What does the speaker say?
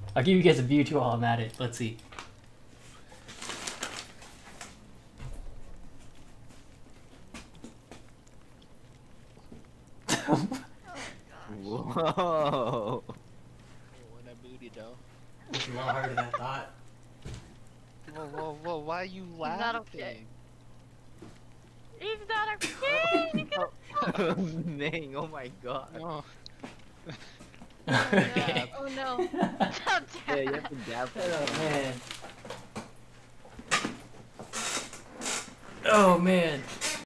I'll give you guys a view too while I'm at it. Let's see. Whoa. Oh, that booty though. It's a lot harder than I thought. Whoa, why are you laughing? not okay. He's not okay! Dang, oh my god. No. Okay. Oh no. Stop Yeah, you have to dab. Oh man. Oh man.